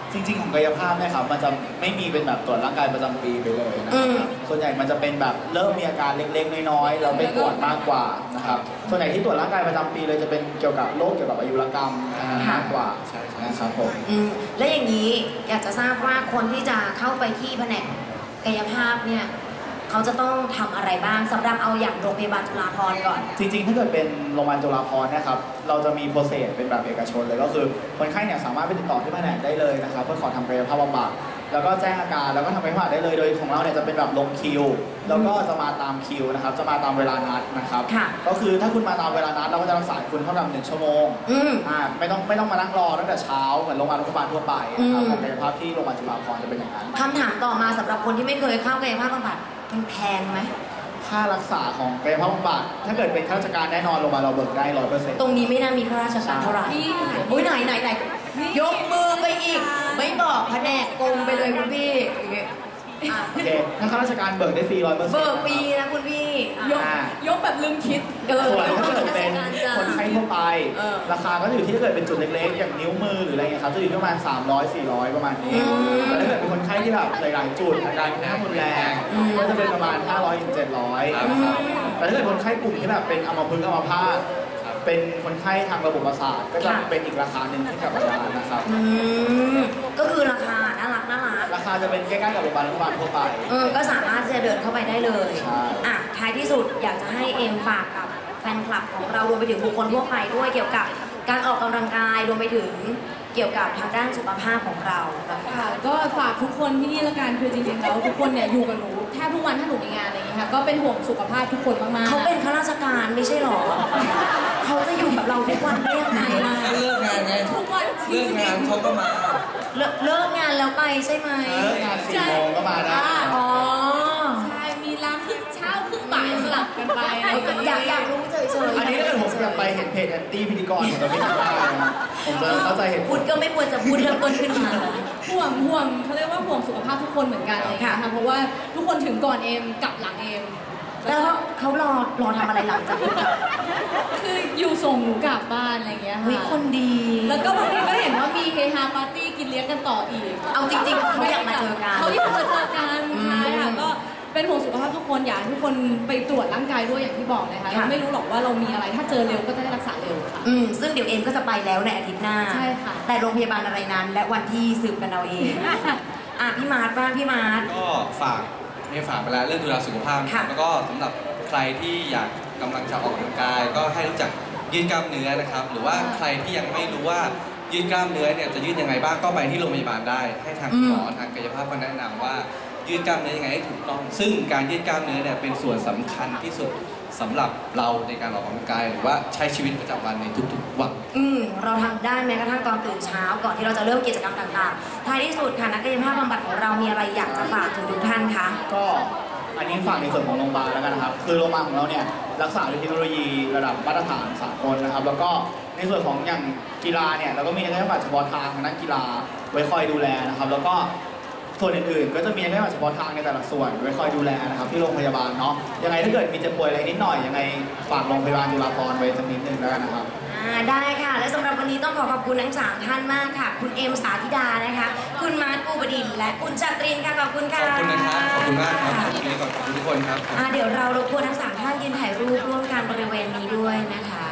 จริงๆของกายภาพเนี่ยครับมันจะไม่มีเป็นแบบตรวจร่างกายประจำปีไปเลยนะครับส่วนใหญ่มันจะเป็นแบบเริ่มมีอาการเล็กๆน้อยๆเราไปตรวจมากกว่านะครับส่วนใหญ่ที่ตรวจร่างกายประจำปีเลยจะเป็นเกี่ยวกับโรคเกี่ยวกับอายุรกรรมมากกว่านะครับผมและอย่างนี้อยากจะทราบว่าคนที่จะเข้าไปที่แผนกกายภาพเนี่ยเขาจะต้องทำอะไรบ้างสำหรับเอาอย่างโรงพยาบาลจุฬาภรณ์ก่อนจริงๆถ้าเกิดเป็นโรงพยาบาลจุฬาภรณ์นะครับเราจะมีโปรเซสเป็นแบบเอกชนเลยก็คือคนไข้เนี่ยสามารถไปติดต่อที่แผนกได้เลยนะครับเพื่อขอทำกายภาพบำบัดแล้วก็แจ้งอาการแล้วก็ทำกายภาพได้เลยโดยของเราเนี่ยจะเป็นแบบลงคิวแล้วก็จะมาตามคิวนะครับจะมาตามเวลานัดนะครับก็คือถ้าคุณมาตามเวลานัดเราก็จะรักษาคุณเท่ากับหนึ่งชั่วโมงอ่าไม่ต้องไม่ต้องมานั่งรอตั้งแต่เช้าเหมือนโรงพยาบาลทั่วไปทั่วไปนะครับของกายภาพที่โรงพยาบาลจุฬาภรณ์จะเป็นอย่างนั้นคำถามต่อมาสำหรับคนที่ไม่เคยเข้ากายภาพบำบัดมันแพงไหมค่ารักษาของกายภาพบำบัดถ้าเกิดเป็นข้าราชการแน่นอนลงมาเราเบิกได้ร้อยเปอร์เซ็นต์ตรงนี้ไม่น่ามีข้าราชการเท่าไหร่โอ้ยไหนไหนไหนยกมือไปอีกไม่บอกแผนกกงไปเลยคุณพี่โอเคถ้าข้าราชการเบิกได้ฟรีร้อยเปอร์เซ็นต์เบิกฟรีนะคุณพี่ยกยกแบบลืมคิดส่วนถ้าเกิดเป็นคนไข้ทั่วไปราคาก็อยู่ที่ถ้าเกิดเป็นจุดเล็กๆอย่างนิ้วมือหรืออะไรเงี้ยครับจะอยู่ที่ประมาณสามร้อย สี่ร้อยประมาณนี้แต่ถ้าเกิดเป็นคนไข้ที่แบบหลายๆจุดอาการแน่รุนแรงก็จะเป็นประมาณห้าร้อยถึงเจ็ดร้อยแต่ถ้าเกิดคนไข้กลุ่มที่แบบเป็นอัมพฤกษ์อัมพาตเป็นคนไข้ทางระบบประสาทก็จะเป็นอีกราคาหนึ่งที่กับอาจารย์นะครับก็คือราคาน่ารักน่ารักราคาจะเป็นใกล้ๆกับโรงพยาบาลรัฐบาลทั่วไปเออก็สามารถจะเดินเข้าไปได้เลยอ่ะท้ายที่สุดอยากจะให้เอ็มฝากกับแฟนคลับของเรารวมไปถึงบุคคลทั่วไปด้วยเกี่ยวกับการออกกำลังกายรวมไปถึงเกี่ยวกับทางด้านสุขภาพของเราค่ะก็ฝากทุกคนที่นี่ละกันคือจริงๆแล้วทุกคนเนี่ยอยู่กับหนูแทบทุกวันถ้าหนูมีงานอะไรอย่างเงี้ยค่ะก็เป็นห่วงสุขภาพทุกคนมากๆเขาเป็นข้าราชการไม่ใช่หรอเขาจะอยู่กับเราทุกวันได้ยังไงเลิกงานไงทุกวันเลิกงานเขาก็มาเลิกงานแล้วไปใช่ไหมเลิกงานสี่โมงก็มาได้อ๋อใช่มีร้านครึ่งเช้าครึ่งบ่ายสลับกันไปอยากอยากรู้เฉยๆอันนี้ถ้าเกิดผมจะไปเห็นเพจแอนตี้พิธีกรผมจะไม่ทำได้นะผมจะเข้าใจเห็นพูดก็ไม่ควรจะพูดเริ่มต้นขึ้นมาห่วงห่วงเขาเรียกว่าห่วงสุขภาพทุกคนเหมือนกันเลยค่ะเพราะว่าทุกคนถึงก่อนเอมกับหลังเอมแล้วเขารอรอทำอะไรหลังจากนี้คืออยู่ส่งหนูกลับบ้านอะไรเงี้ยค่ะคนดีแล้วก็บางทีก็เห็นว่ามีเฮฮาปาร์ตี้กินเลี้ยงกันต่ออีกเอาจริงๆเขาอยากมาเจอกันเขาอยากมาเจอกันใช่ค่ะก็เป็นห่วงสุขภาพทุกคนอยากให้ทุกคนไปตรวจร่างกายด้วยอย่างที่บอกนะคะเราไม่รู้หรอกว่าเรามีอะไรถ้าเจอเร็วก็จะได้รักษาเร็วค่ะอืมซึ่งเดี๋ยวเอมก็จะไปแล้วในอาทิตย์หน้าใช่ค่ะแต่โรงพยาบาลอะไรนั้นและวันที่สืบกันเอาเองอ่ะพี่มาร์ทบ้างพี่มาร์ทก็ฝากให้ฝากไปแล้วเรื่องดูแลสุขภาพแล้วก็สำหรับใครที่อยากกำลังจะออกกำลังกายก็ให้รู้จักยืดกล้ามเนื้อนะครับหรือว่าใครที่ยังไม่รู้ว่ายืดกล้ามเนื้อเนี่ยจะยืดยังไงบ้างก็ไปที่โรงพยาบาลได้ให้ทางหมอทางกายภาพก็แนะนำว่ายืดกล้ามเนื้อยังไงให้ถูกต้องซึ่งการยืดกล้ามเนื้อเนี่ยเป็นส่วนสำคัญที่สุดสำหรับเราในการออกกำลังกายหรือว่าใช้ชีวิตประจำวันในทุกๆวันอืมเราทำได้แม้กระทั่งตอนตื่นเช้าก่อนที่เราจะเริ่มกิจกรรมต่างๆท้ายที่สุดค่ะนักกายภาพบำบัดของเรามีอะไรอยากจะฝากถึงทุกท่านคะก็อันนี้ฝากในส่วนของโรงพยาบาลแล้วกันนะครับคือโรงพยาบาลของเราเนี่ยรักษาด้วยเทคโนโลยีระดับมาตรฐานสากลนะครับแล้วก็ในส่วนของอย่างกีฬาเนี่ยเราก็มีนักกายภาพเฉพาะทางทางด้านกีฬาไว้คอยดูแลนะครับแล้วก็ส่วนอื่นๆก็จะมีนักกายภาพเฉพาะทางในแต่ละส่วนไว้คอยดูแลนะครับที่โรงพยาบาลเนาะยังไงถ้าเกิดมีเจ็บป่วยอะไรนิดหน่อยยังไงฝากโรงพยาบาลจุฬาภรณ์ไว้สักนิดนึงแล้วกันนะครับได้ค่ะและสำหรับวันนี้ต้องขอขอบคุณทั้งสามท่านมากค่ะคุณเอมสาธิดานะคะคุณมาร์ทปูบดินและคุณจัตรินค่ะขอบคุณค่ะขอบคุณนะครับขอบคุณมากครับขอบคุณขอบคุณทุกคนครับเดี๋ยวเรารบกวนทั้งสามท่านยืนถ่ายรูปร่วมกันบริเวณนี้ด้วยนะคะ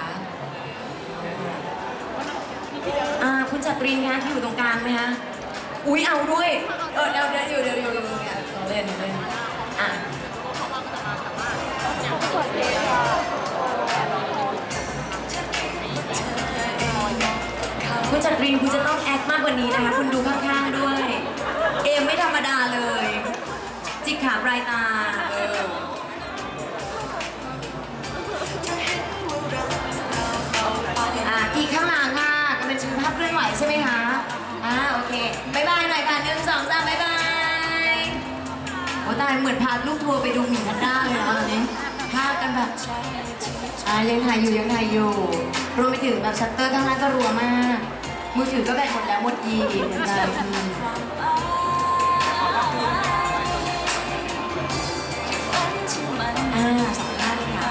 คุณจัตรินคะที่อยู่ตรงกลางไหมคะอุ้ยเอาด้วยเออเดี๋ยวเดี๋ยวเดี๋ยวเดี๋ยวเดี๋ยวเล่นเล่นอ่ะคุณจักรินคุณจะต้องแอคมากกว่านี้นะคะคุณดูข้างๆด้วยเอมไม่ธรรมดาเลยจิกขาปลายตาเอออ่ะอีกข้างหลังค่ะก็เป็นชื่อภาพเคลื่อนไหวใช่ไหมคะอ่าโอเคบายบายหน่อยค่ะหนึ่งสองสามบายบายโอ้ตายเหมือนพาลูกทัวร์ไปดูหมีแพนด้าเลยนะตอนนี้ภาพกันแบบอ่ายังถ่ายอยู่ยังถ่ายอยู่รวมไปถึงแบบชัตเตอร์ข้างหน้าก็รัวมากมือถือก็แบตหมดแล้วหมดยีเหมือนกันอ่าสองท่านค่ะ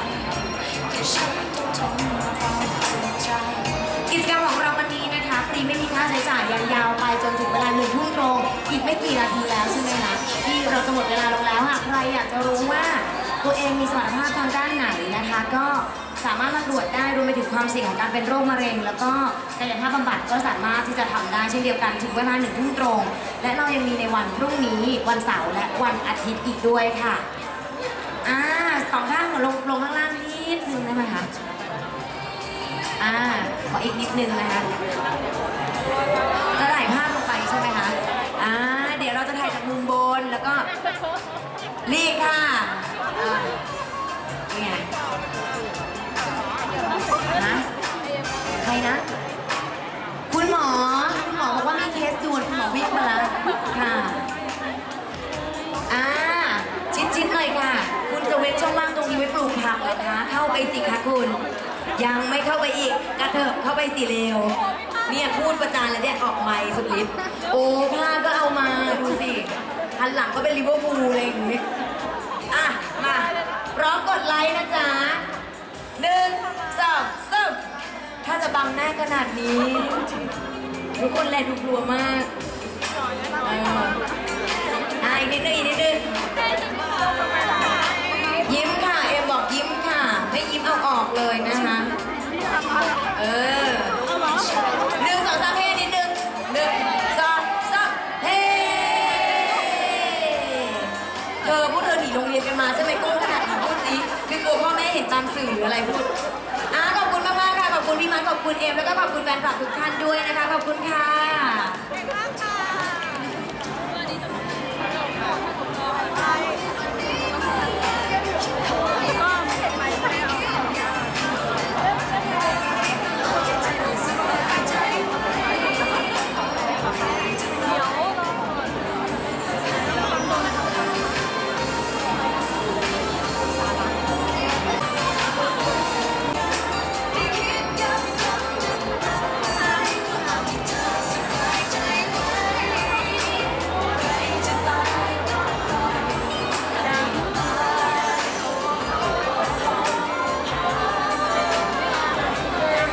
กิจกรรมของเราวันนี้นะคะฟรีไม่มีค่าใช้จ่ายยาวๆไปจนถึงเวลาหนึ่งทุ่มไม่กี่นาทีแล้วใช่ไหมคะที่เราจะหมดเวลาลงแล้วหากใครอยากจะรู้ว่าตัวเองมีสมรรถภาพทางด้านไหนนะคะก็สามารถมาตรวจได้รวมไปถึงความเสี่ยงของการเป็นโรคมะเร็งแล้วก็กายภาพบำบัดก็สามารถที่จะทำได้เช่นเดียวกันถึงเวลาหนึ่งทุ่มตรงและเรายังมีในวันพรุ่งนี้วันเสาร์และวันอาทิตย์อีกด้วยค่ะอ่าสองข้างลงลงข้างล่างนิดนึงได้ไหมคะอ่าขออีกนิดนึงนะคะจะถ่ายภาพลงไปใช่ไหมคะอ่าเดี๋ยวเราจะถ่ายจากมุมบนแล้วก็นี่ค่ะอ่านี่ไงนะใครนะคุณหมอคุณหมอบอกว่ามีเคสด่วนคุณหมอวิ่งมาแล้วค่ะอ่าชิดๆหน่อยค่ะคุณจะเว้นช่องว่างตรงนี้ไว้ปลูกผักเหรอคะเข้าไปสิคะคุณยังไม่เข้าไปอีกกระเถิบเข้าไปสิเร็วเนี่ยพูดประจานเลยเนี่ยออกไมค์สุดฤทธิ์โอ้ผ้าก็เอามาดูสิหันหลังก็เป็นลิเวอร์พูลอะไรอย่างงี้อ่ะมาพร้อมกดไลค์นะจ๊ะหนึ่งสองสามถ้าจะบังหน้าขนาดนี้ทุกคนแลดูกลัวมากเอออ่ะอีกนิดนึงอีกนิดนึงยิ้มค่ะเอ็มบอกยิ้มค่ะไม่ยิ้มเอาออกเลยนะคะเออหนึ่งสองสามเฮ้นิดนึงหนึ่งสองสามเฮ้เธอพวกเธอหนีโรงเรียนกันมาใช่ไหมก้มขนาดนี้พูดสิคือกลัวพ่อแม่เห็นตามสื่อหรืออะไรพูดอ่ะขอบคุณมากๆค่ะขอบคุณพี่มันขอบคุณเอ็มแล้วก็ขอบคุณแฟนคลับทุกท่านด้วยนะคะขอบคุณค่ะ